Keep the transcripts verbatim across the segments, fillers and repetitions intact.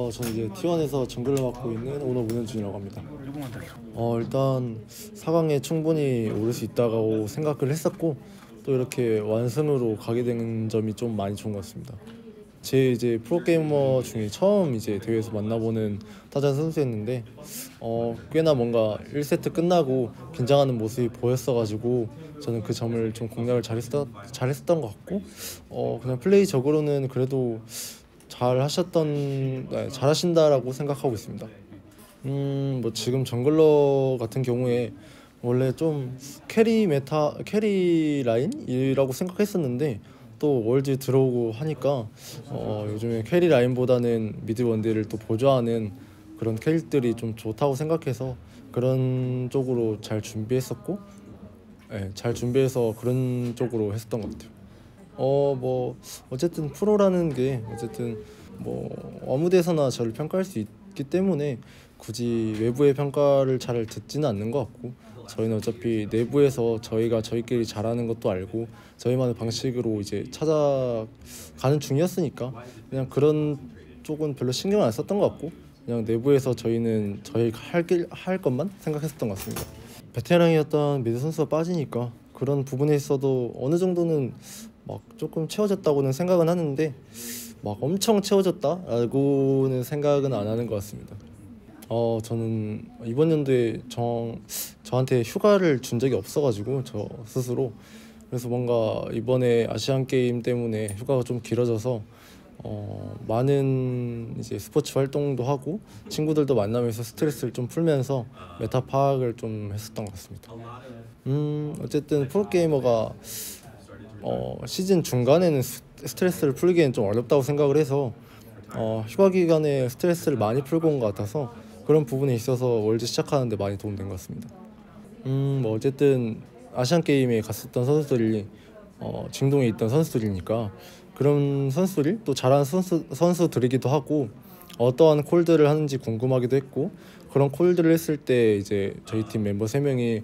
어, 저는 이제 티원에서 정글을 맡고 있는 오너 문현준이라고 합니다. 어, 일단 사 강에 충분히 오를 수 있다고 생각을 했었고 또 이렇게 완승으로 가게 된 점이 좀 많이 좋은 것 같습니다. 제 이제 프로게이머 중에 처음 이제 대회에서 만나보는 타자 선수였는데 어, 꽤나 뭔가 일 세트 끝나고 긴장하는 모습이 보였어가지고 저는 그 점을 좀 공략을 잘했었, 잘했었던 것 같고 어, 그냥 플레이적으로는 그래도 잘 하셨던 네, 잘 하신다라고 생각하고 있습니다. 음, 뭐 지금 정글러 같은 경우에 원래 좀 캐리 메타 캐리 라인이라고 생각했었는데 또 월드 들어오고 하니까 어, 요즘에 캐리 라인보다는 미드 원딜을 또 보조하는 그런 캐릭들이 좀 좋다고 생각해서 그런 쪽으로 잘 준비했었고 네, 잘 준비해서 그런 쪽으로 했었던 것 같아요. 어 뭐 어쨌든 프로라는 게 어쨌든 뭐 아무 데서나 저를 평가할 수 있기 때문에 굳이 외부의 평가를 잘 듣지는 않는 것 같고 저희는 어차피 내부에서 저희가 저희끼리 잘하는 것도 알고 저희만의 방식으로 이제 찾아가는 중이었으니까 그냥 그런 쪽은 별로 신경을 안 썼던 것 같고 그냥 내부에서 저희는 저희 할, 길, 할 것만 생각했었던 것 같습니다. 베테랑이었던 미드 선수가 빠지니까 그런 부분에 있어도 어느 정도는 막 조금 채워졌다고는 생각은 하는데 막 엄청 채워졌다라고는 생각은 안 하는 것 같습니다. 어 저는 이번 연도에 저, 저한테 휴가를 준 적이 없어가지고 저 스스로 그래서 뭔가 이번에 아시안 게임 때문에 휴가가 좀 길어져서 어, 많은 이제 스포츠 활동도 하고 친구들도 만나면서 스트레스를 좀 풀면서 메타 파악을 좀 했었던 것 같습니다. 음 어쨌든 프로게이머가 어, 시즌 중간에는 스트레스를 풀기엔 좀 어렵다고 생각을 해서 어, 휴가 기간에 스트레스를 많이 풀고 온 것 같아서 그런 부분에 있어서 월드 시작하는데 많이 도움된 것 같습니다. 음, 뭐 어쨌든 아시안 게임에 갔었던 선수들이 어, 중동에 있던 선수들이니까 그런 선수들이 또 잘하는 선수, 선수들이기도 하고 어떠한 콜들을 하는지 궁금하기도 했고 그런 콜들을 했을 때 이제 저희 팀 멤버 세 명이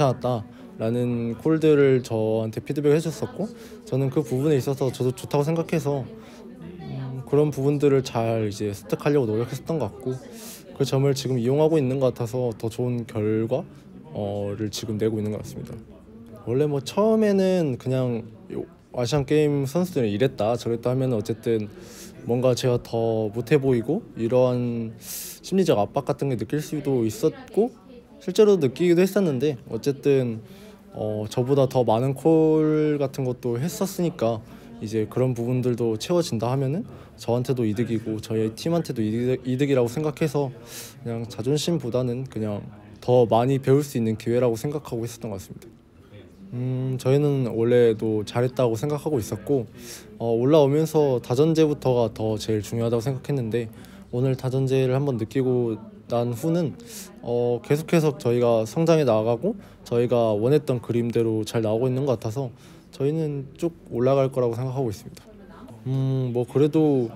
괜찮았다라는 콜들을 저한테 피드백을 해줬었고 저는 그 부분에 있어서 저도 좋다고 생각해서 음, 그런 부분들을 잘 이제 습득하려고 노력했었던 것 같고 그 점을 지금 이용하고 있는 것 같아서 더 좋은 결과를 지금 내고 있는 것 같습니다. 원래 뭐 처음에는 그냥 아시안 게임 선수들이 이랬다 저랬다 하면 어쨌든 뭔가 제가 더 못해 보이고 이러한 심리적 압박 같은 게 느낄 수도 있었고 실제로 느끼기도 했었는데 어쨌든 어, 저보다 더 많은 콜 같은 것도 했었으니까 이제 그런 부분들도 채워진다 하면은 저한테도 이득이고 저희 팀한테도 이득, 이득이라고 생각해서 그냥 자존심보다는 그냥 더 많이 배울 수 있는 기회라고 생각하고 있었던 것 같습니다. 음, 저희는 원래도 잘했다고 생각하고 있었고 어, 올라오면서 다전제부터가 더 제일 중요하다고 생각했는데 오늘 다전제를 한번 느끼고 난 후는 어, 계속해서 저희가 성장해 나가고 저희가 원했던 그림대로 잘 나오고 있는 것 같아서 저희는 쭉 올라갈 거라고 생각하고 있습니다. 음, 뭐 그래도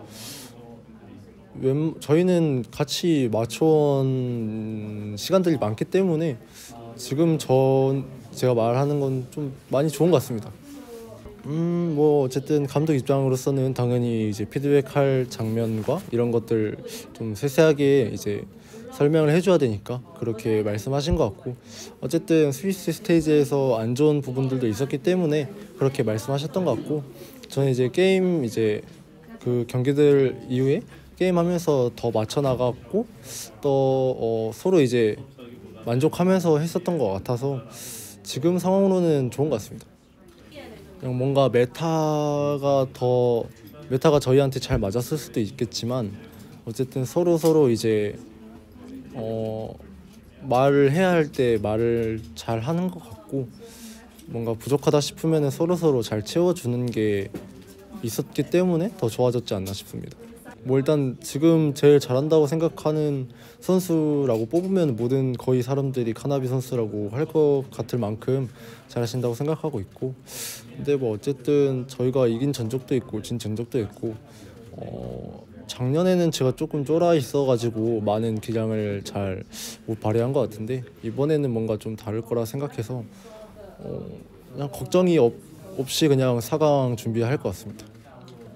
웬, 저희는 같이 맞춰온 시간들이 많기 때문에 지금 전 제가 말하는 건 좀 많이 좋은 것 같습니다. 음, 뭐 어쨌든 감독 입장으로서는 당연히 이제 피드백할 장면과 이런 것들 좀 세세하게 이제 설명을 해줘야 되니까 그렇게 말씀하신 것 같고 어쨌든 스위스 스테이지에서 안 좋은 부분들도 있었기 때문에 그렇게 말씀하셨던 것 같고 저는 이제 게임 이제 그 경기들 이후에 게임하면서 더 맞춰 나갔고 또 어, 서로 이제 만족하면서 했었던 것 같아서 지금 상황으로는 좋은 것 같습니다. 그냥 뭔가 메타가 더 메타가 저희한테 잘 맞았을 수도 있겠지만 어쨌든 서로 서로 이제 어, 말을 해야 할 때 말을 잘 하는 것 같고 뭔가 부족하다 싶으면 서로 서로 잘 채워주는 게 있었기 때문에 더 좋아졌지 않나 싶습니다. 뭐 일단 지금 제일 잘한다고 생각하는 선수라고 뽑으면 모든 거의 사람들이 카나비 선수라고 할 것 같을 만큼 잘하신다고 생각하고 있고 근데 뭐 어쨌든 저희가 이긴 전적도 있고 진 전적도 있고 어 작년에는 제가 조금 쫄아 있어가지고 많은 기량을 잘 못 발휘한 것 같은데 이번에는 뭔가 좀 다를 거라 생각해서 어 그냥 걱정이 없, 없이 그냥 사 강 준비할 것 같습니다.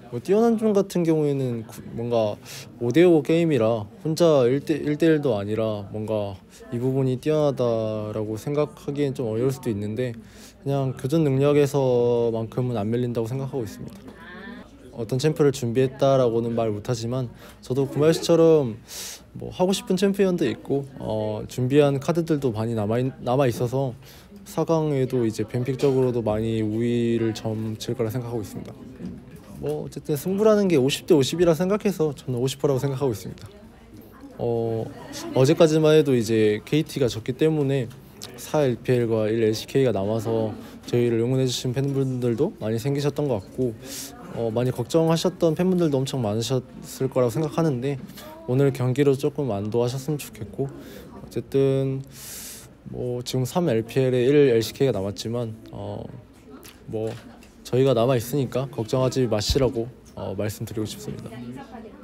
뭐 뛰어난 점 같은 경우에는 구- 뭔가 오 대오 게임이라 혼자 일 대 일도 아니라 뭔가 이 부분이 뛰어나다라고 생각하기엔 좀 어려울 수도 있는데 그냥 교전 능력에서만큼은 안 밀린다고 생각하고 있습니다. 어떤 챔프를 준비했다라고는 말 못하지만 저도 구마유 씨처럼 뭐 하고 싶은 챔피언도 있고 어, 준비한 카드들도 많이 남아 있, 남아 있어서 사 강에도 이제 뱀픽적으로도 많이 우위를 점칠 거라 생각하고 있습니다. 뭐 어쨌든 승부라는 게 오십 대 오십이라 생각해서 저는 오십 퍼센트라고 생각하고 있습니다. 어, 어제까지만 해도 이제 케이티가 졌기 때문에 사 엘피엘과 일 엘씨케이가 남아서 저희를 응원해주신 팬분들도 많이 생기셨던 것 같고 어, 많이 걱정하셨던 팬분들도 엄청 많으셨을 거라고 생각하는데 오늘 경기로 조금 안도하셨으면 좋겠고 어쨌든 뭐 지금 삼 엘피엘에 일 엘씨케이가 남았지만 어, 뭐 저희가 남아 있으니까 걱정하지 마시라고 어, 말씀드리고 싶습니다.